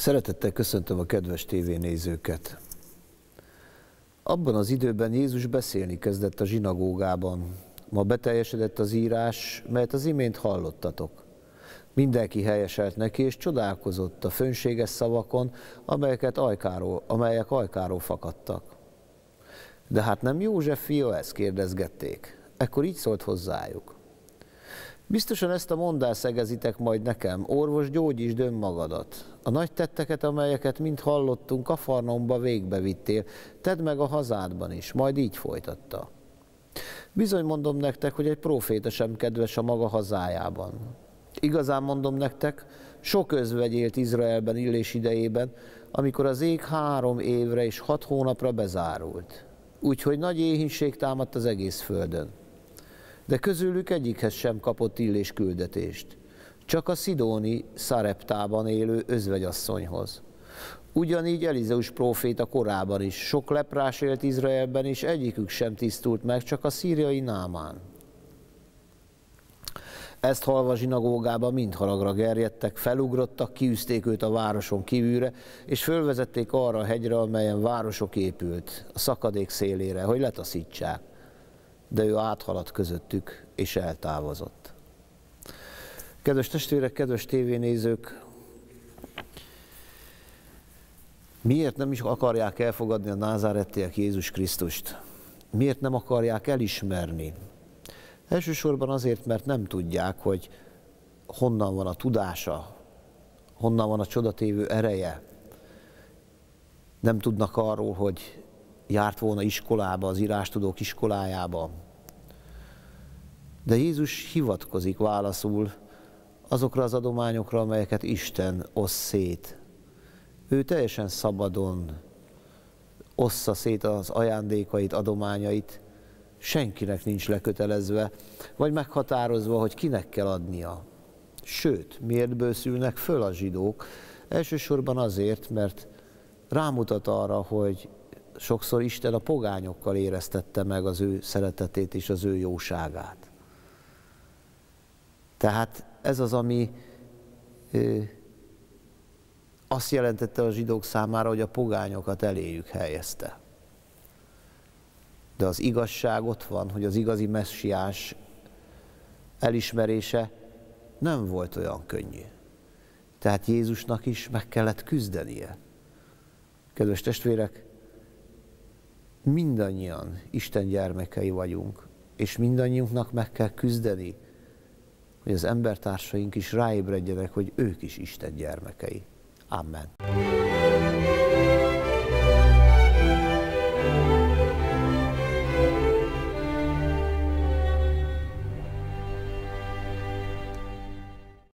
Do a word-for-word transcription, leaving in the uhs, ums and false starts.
Szeretettel köszöntöm a kedves tévénézőket. Abban az időben Jézus beszélni kezdett a zsinagógában. Ma beteljesedett az írás, melyet az imént hallottatok. Mindenki helyeselt neki, és csodálkozott a fönséges szavakon, amelyeket ajkáról, amelyek ajkáról fakadtak. De hát nem József fia ez? Kérdezgették. Ekkor így szólt hozzájuk. Biztosan ezt a mondást szegezitek majd nekem, orvos, gyógyítsd önmagadat. A nagy tetteket, amelyeket mind hallottunk, Kafarnaumba végbevittél, tedd meg a hazádban is, majd így folytatta. Bizony mondom nektek, hogy egy próféta sem kedves a maga hazájában. Igazán mondom nektek, sok özvegy élt Izraelben Illés idejében, amikor az ég három évre és hat hónapra bezárult. Úgyhogy nagy éhínség támadt az egész földön. De közülük egyikhez sem kapott Illés küldetést, csak a szidóni Szareptában élő özvegyasszonyhoz. Ugyanígy Elizeus próféta korában is sok leprás élt Izraelben, és egyikük sem tisztult meg, csak a szíriai Námán. Ezt hallva zsinagógában mind haragra gerjedtek, felugrottak, kiűzték őt a városon kívülre, és fölvezették arra a hegyre, amelyen városok épült, a szakadék szélére, hogy letaszítsák. De ő áthaladt közöttük, és eltávozott. Kedves testvérek, kedves tévénézők, miért nem is akarják elfogadni a názáretiek Jézus Krisztust? Miért nem akarják elismerni? Elsősorban azért, mert nem tudják, hogy honnan van a tudása, honnan van a csodatévő ereje. Nem tudnak arról, hogy járt volna iskolába, az írástudók iskolájába. De Jézus hivatkozik válaszul azokra az adományokra, amelyeket Isten oszt szét. Ő teljesen szabadon ossza szét az ajándékait, adományait, senkinek nincs lekötelezve, vagy meghatározva, hogy kinek kell adnia. Sőt, miért bőszülnek föl a zsidók? Elsősorban azért, mert rámutat arra, hogy sokszor Isten a pogányokkal éreztette meg az ő szeretetét és az ő jóságát. Tehát ez az, ami ö, azt jelentette a zsidók számára, hogy a pogányokat eléjük helyezte. De az igazság ott van, hogy az igazi messiás elismerése nem volt olyan könnyű. Tehát Jézusnak is meg kellett küzdenie. Kedves testvérek, mindannyian Isten gyermekei vagyunk, és mindannyiunknak meg kell küzdeni, hogy az embertársaink is ráébredjenek, hogy ők is Isten gyermekei. Amen.